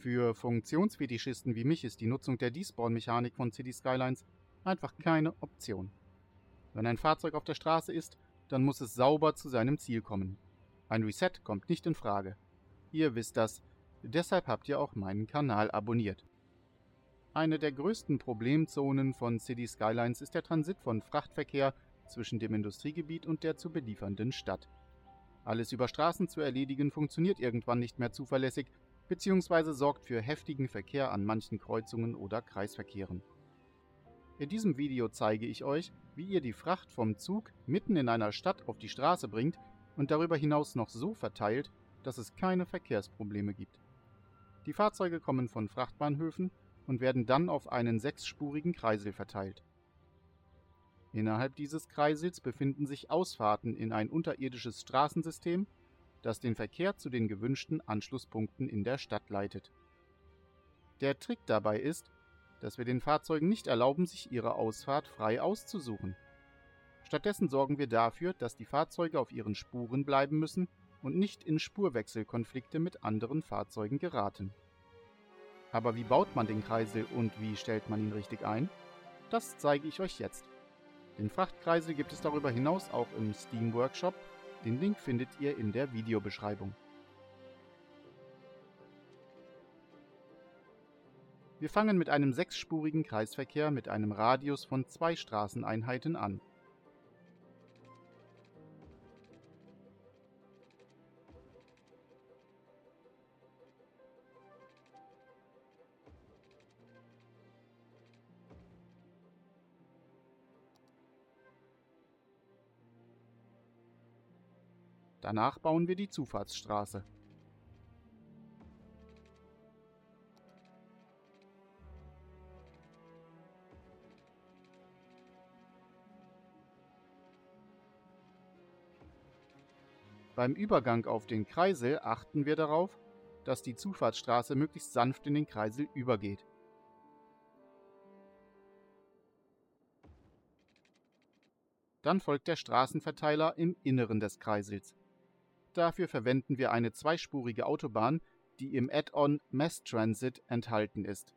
Für Funktionsfetischisten wie mich ist die Nutzung der Despawn-Mechanik von City Skylines einfach keine Option. Wenn ein Fahrzeug auf der Straße ist, dann muss es sauber zu seinem Ziel kommen. Ein Reset kommt nicht in Frage. Ihr wisst das, deshalb habt ihr auch meinen Kanal abonniert. Eine der größten Problemzonen von City Skylines ist der Transit von Frachtverkehr zwischen dem Industriegebiet und der zu beliefernden Stadt. Alles über Straßen zu erledigen funktioniert irgendwann nicht mehr zuverlässig, bzw. sorgt für heftigen Verkehr an manchen Kreuzungen oder Kreisverkehren. In diesem Video zeige ich euch, wie ihr die Fracht vom Zug mitten in einer Stadt auf die Straße bringt und darüber hinaus noch so verteilt, dass es keine Verkehrsprobleme gibt. Die Fahrzeuge kommen von Frachtbahnhöfen und werden dann auf einen 6-spurigen Kreisel verteilt. Innerhalb dieses Kreisels befinden sich Ausfahrten in ein unterirdisches Straßensystem, das den Verkehr zu den gewünschten Anschlusspunkten in der Stadt leitet. Der Trick dabei ist, dass wir den Fahrzeugen nicht erlauben, sich ihre Ausfahrt frei auszusuchen. Stattdessen sorgen wir dafür, dass die Fahrzeuge auf ihren Spuren bleiben müssen und nicht in Spurwechselkonflikte mit anderen Fahrzeugen geraten. Aber wie baut man den Kreisel und wie stellt man ihn richtig ein? Das zeige ich euch jetzt. Den Frachtkreisel gibt es darüber hinaus auch im Steam Workshop. Den Link findet ihr in der Videobeschreibung. Wir fangen mit einem 6-spurigen Kreisverkehr mit einem Radius von 2 Straßeneinheiten an. Danach bauen wir die Zufahrtsstraße. Beim Übergang auf den Kreisel achten wir darauf, dass die Zufahrtsstraße möglichst sanft in den Kreisel übergeht. Dann folgt der Straßenverteiler im Inneren des Kreisels. Dafür verwenden wir eine 2-spurige Autobahn, die im Add-on Mass Transit enthalten ist.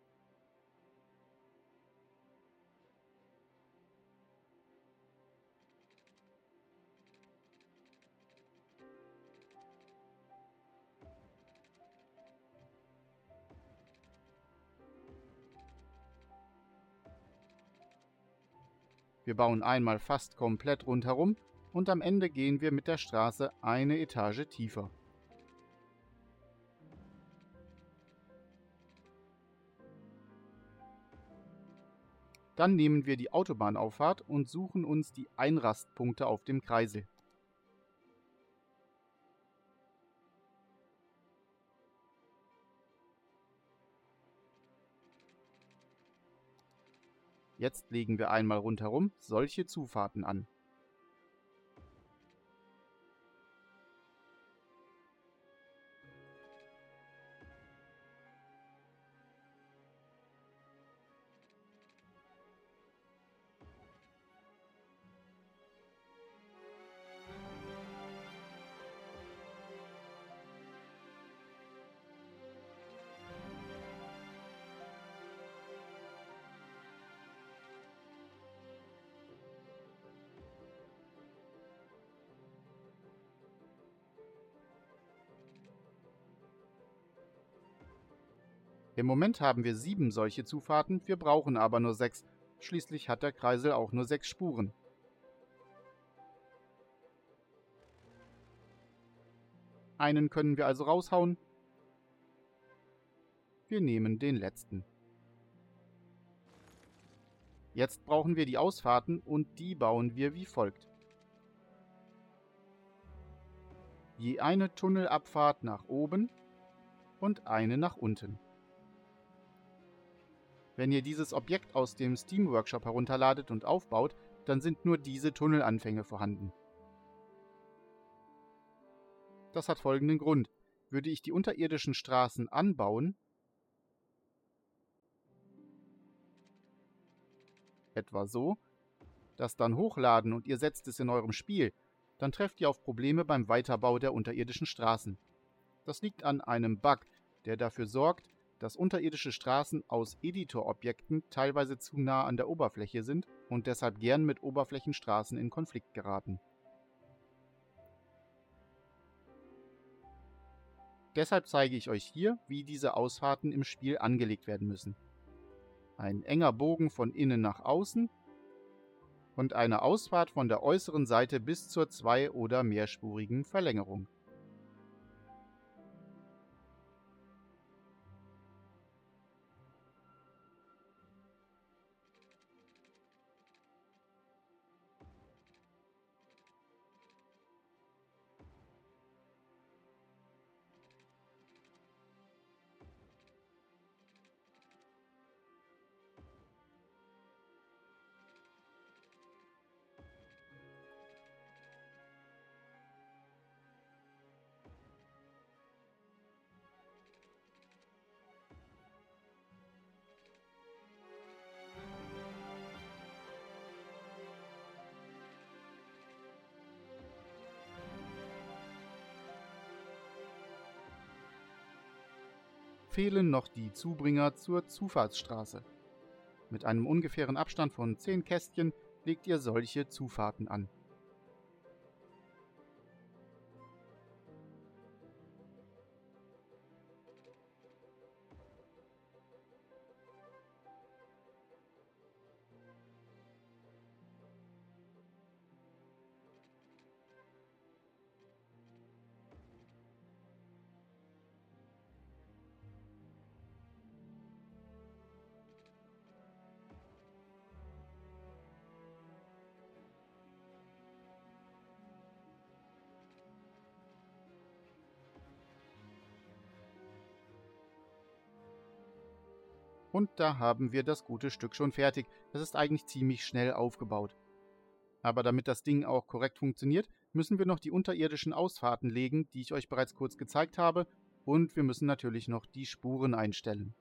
Wir bauen einmal fast komplett rundherum und am Ende gehen wir mit der Straße eine Etage tiefer. Dann nehmen wir die Autobahnauffahrt und suchen uns die Einrastpunkte auf dem Kreisel. Jetzt legen wir einmal rundherum solche Zufahrten an. Im Moment haben wir 7 solche Zufahrten, wir brauchen aber nur 6. Schließlich hat der Kreisel auch nur 6 Spuren. Einen können wir also raushauen. Wir nehmen den letzten. Jetzt brauchen wir die Ausfahrten und die bauen wir wie folgt. Je eine Tunnelabfahrt nach oben und eine nach unten. Wenn ihr dieses Objekt aus dem Steam Workshop herunterladet und aufbaut, dann sind nur diese Tunnelanfänge vorhanden. Das hat folgenden Grund. Würde ich die unterirdischen Straßen anbauen, etwa so, das dann hochladen und ihr setzt es in eurem Spiel, dann trefft ihr auf Probleme beim Weiterbau der unterirdischen Straßen. Das liegt an einem Bug, der dafür sorgt, dass unterirdische Straßen aus Editorobjekten teilweise zu nah an der Oberfläche sind und deshalb gern mit Oberflächenstraßen in Konflikt geraten. Deshalb zeige ich euch hier, wie diese Ausfahrten im Spiel angelegt werden müssen. Ein enger Bogen von innen nach außen und eine Ausfahrt von der äußeren Seite bis zur zwei- oder mehrspurigen Verlängerung. Fehlen noch die Zubringer zur Zufahrtsstraße. Mit einem ungefähren Abstand von 10 Kästchen legt ihr solche Zufahrten an. Und da haben wir das gute Stück schon fertig. Das ist eigentlich ziemlich schnell aufgebaut. Aber damit das Ding auch korrekt funktioniert, müssen wir noch die unterirdischen Ausfahrten legen, die ich euch bereits kurz gezeigt habe, und wir müssen natürlich noch die Spuren einstellen.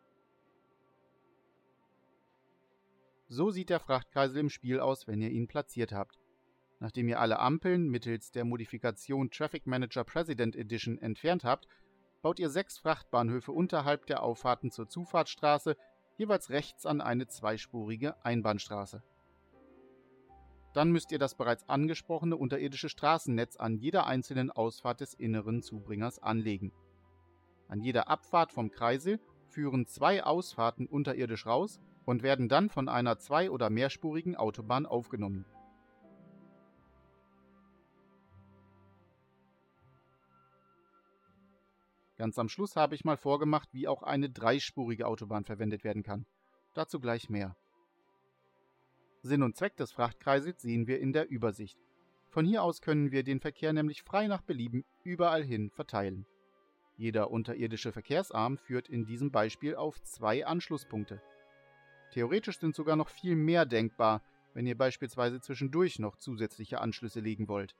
So sieht der Frachtkreisel im Spiel aus, wenn ihr ihn platziert habt. Nachdem ihr alle Ampeln mittels der Modifikation Traffic Manager President Edition entfernt habt, baut ihr 6 Frachtbahnhöfe unterhalb der Auffahrten zur Zufahrtsstraße, jeweils rechts an eine zweispurige Einbahnstraße. Dann müsst ihr das bereits angesprochene unterirdische Straßennetz an jeder einzelnen Ausfahrt des inneren Zubringers anlegen. An jeder Abfahrt vom Kreisel führen 2 Ausfahrten unterirdisch raus und werden dann von einer zwei- oder mehrspurigen Autobahn aufgenommen. Ganz am Schluss habe ich mal vorgemacht, wie auch eine dreispurige Autobahn verwendet werden kann. Dazu gleich mehr. Sinn und Zweck des Frachtkreisels sehen wir in der Übersicht. Von hier aus können wir den Verkehr nämlich frei nach Belieben überall hin verteilen. Jeder unterirdische Verkehrsarm führt in diesem Beispiel auf 2 Anschlusspunkte. Theoretisch sind sogar noch viel mehr denkbar, wenn ihr beispielsweise zwischendurch noch zusätzliche Anschlüsse legen wollt.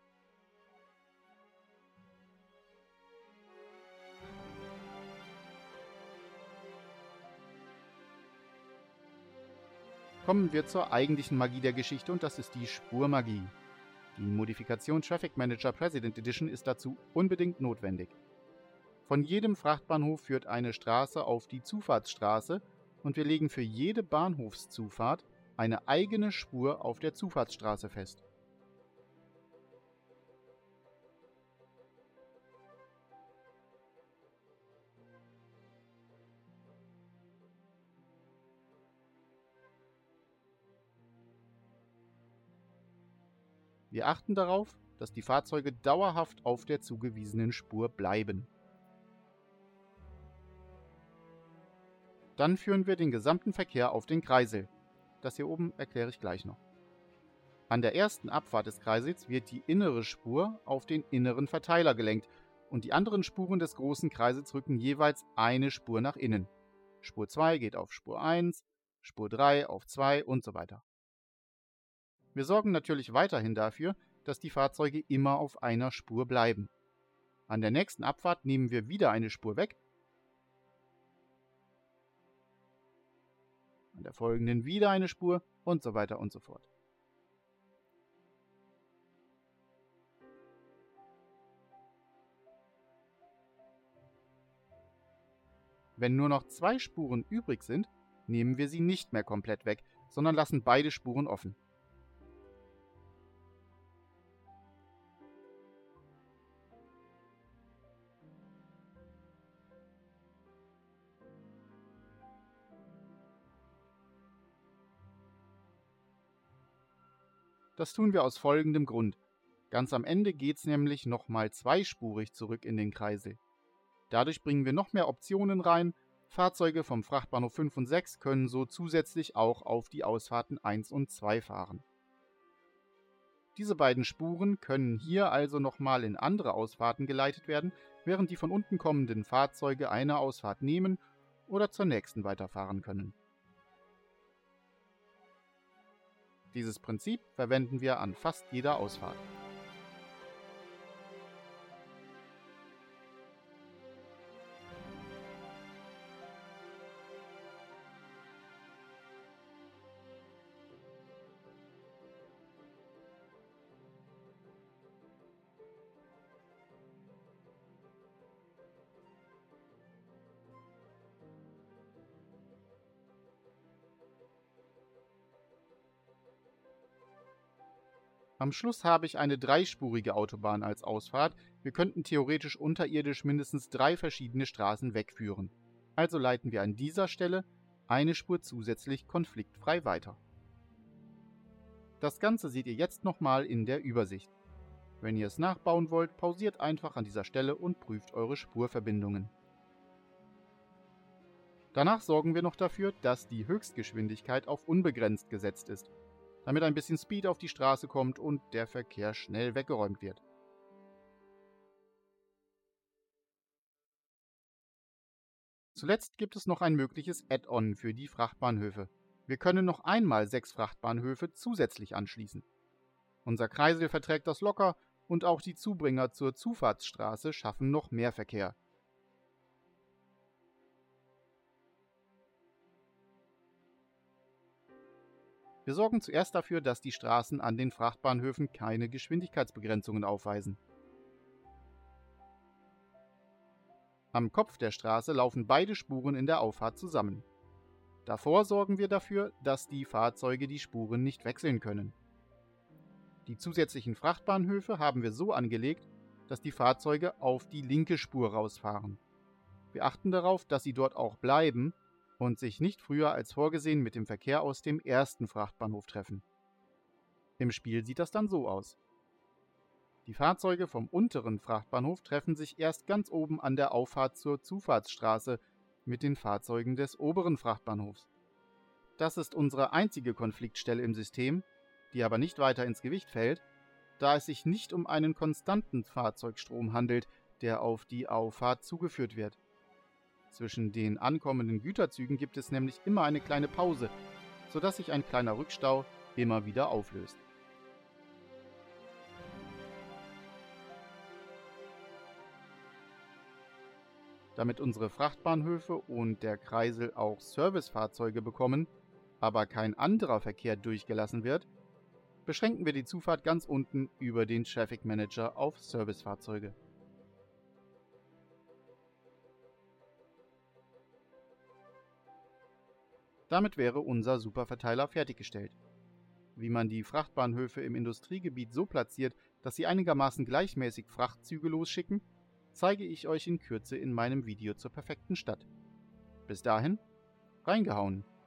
Kommen wir zur eigentlichen Magie der Geschichte, und das ist die Spurmagie. Die Modifikation Traffic Manager President Edition ist dazu unbedingt notwendig. Von jedem Frachtbahnhof führt eine Straße auf die Zufahrtsstraße und wir legen für jede Bahnhofszufahrt eine eigene Spur auf der Zufahrtsstraße fest. Wir achten darauf, dass die Fahrzeuge dauerhaft auf der zugewiesenen Spur bleiben. Dann führen wir den gesamten Verkehr auf den Kreisel. Das hier oben erkläre ich gleich noch. An der ersten Abfahrt des Kreisels wird die innere Spur auf den inneren Verteiler gelenkt und die anderen Spuren des großen Kreisels rücken jeweils eine Spur nach innen. Spur 2 geht auf Spur 1, Spur 3 auf 2 und so weiter. Wir sorgen natürlich weiterhin dafür, dass die Fahrzeuge immer auf einer Spur bleiben. An der nächsten Abfahrt nehmen wir wieder eine Spur weg, an der folgenden wieder eine Spur und so weiter und so fort. Wenn nur noch 2 Spuren übrig sind, nehmen wir sie nicht mehr komplett weg, sondern lassen beide Spuren offen. Das tun wir aus folgendem Grund. Ganz am Ende geht es nämlich nochmal zweispurig zurück in den Kreisel. Dadurch bringen wir noch mehr Optionen rein. Fahrzeuge vom Frachtbahnhof 5 und 6 können so zusätzlich auch auf die Ausfahrten 1 und 2 fahren. Diese beiden Spuren können hier also nochmal in andere Ausfahrten geleitet werden, während die von unten kommenden Fahrzeuge eine Ausfahrt nehmen oder zur nächsten weiterfahren können. Dieses Prinzip verwenden wir an fast jeder Ausfahrt. Am Schluss habe ich eine dreispurige Autobahn als Ausfahrt. Wir könnten theoretisch unterirdisch mindestens 3 verschiedene Straßen wegführen. Also leiten wir an dieser Stelle eine Spur zusätzlich konfliktfrei weiter. Das Ganze seht ihr jetzt nochmal in der Übersicht. Wenn ihr es nachbauen wollt, pausiert einfach an dieser Stelle und prüft eure Spurverbindungen. Danach sorgen wir noch dafür, dass die Höchstgeschwindigkeit auf unbegrenzt gesetzt ist, damit ein bisschen Speed auf die Straße kommt und der Verkehr schnell weggeräumt wird. Zuletzt gibt es noch ein mögliches Add-on für die Frachtbahnhöfe. Wir können noch einmal 6 Frachtbahnhöfe zusätzlich anschließen. Unser Kreisel verträgt das locker und auch die Zubringer zur Zufahrtsstraße schaffen noch mehr Verkehr. Wir sorgen zuerst dafür, dass die Straßen an den Frachtbahnhöfen keine Geschwindigkeitsbegrenzungen aufweisen. Am Kopf der Straße laufen beide Spuren in der Auffahrt zusammen. Davor sorgen wir dafür, dass die Fahrzeuge die Spuren nicht wechseln können. Die zusätzlichen Frachtbahnhöfe haben wir so angelegt, dass die Fahrzeuge auf die linke Spur rausfahren. Wir achten darauf, dass sie dort auch bleiben und sich nicht früher als vorgesehen mit dem Verkehr aus dem ersten Frachtbahnhof treffen. Im Spiel sieht das dann so aus. Die Fahrzeuge vom unteren Frachtbahnhof treffen sich erst ganz oben an der Auffahrt zur Zufahrtsstraße mit den Fahrzeugen des oberen Frachtbahnhofs. Das ist unsere einzige Konfliktstelle im System, die aber nicht weiter ins Gewicht fällt, da es sich nicht um einen konstanten Fahrzeugstrom handelt, der auf die Auffahrt zugeführt wird. Zwischen den ankommenden Güterzügen gibt es nämlich immer eine kleine Pause, sodass sich ein kleiner Rückstau immer wieder auflöst. Damit unsere Frachtbahnhöfe und der Kreisel auch Servicefahrzeuge bekommen, aber kein anderer Verkehr durchgelassen wird, beschränken wir die Zufahrt ganz unten über den Traffic Manager auf Servicefahrzeuge. Damit wäre unser Superverteiler fertiggestellt. Wie man die Frachtbahnhöfe im Industriegebiet so platziert, dass sie einigermaßen gleichmäßig Frachtzüge losschicken, zeige ich euch in Kürze in meinem Video zur perfekten Stadt. Bis dahin, reingehauen!